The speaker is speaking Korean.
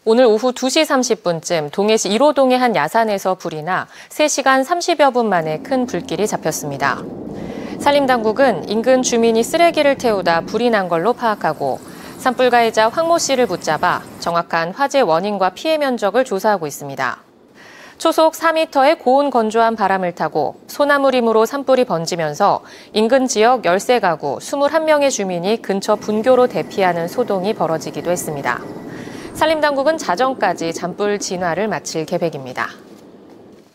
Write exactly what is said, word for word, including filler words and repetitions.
오늘 오후 두 시 삼십 분쯤 동해시 일 호동의 한 야산에서 불이 나 세 시간 삼십여 분 만에 큰 불길이 잡혔습니다. 산림당국은 인근 주민이 쓰레기를 태우다 불이 난 걸로 파악하고 산불 가해자 황모 씨를 붙잡아 정확한 화재 원인과 피해 면적을 조사하고 있습니다. 초속 사 미터의 고온 건조한 바람을 타고 소나무 림으로 산불이 번지면서 인근 지역 열세 가구 이십일 명의 주민이 근처 분교로 대피하는 소동이 벌어지기도 했습니다. 산림당국은 자정까지 잔불 진화를 마칠 계획입니다.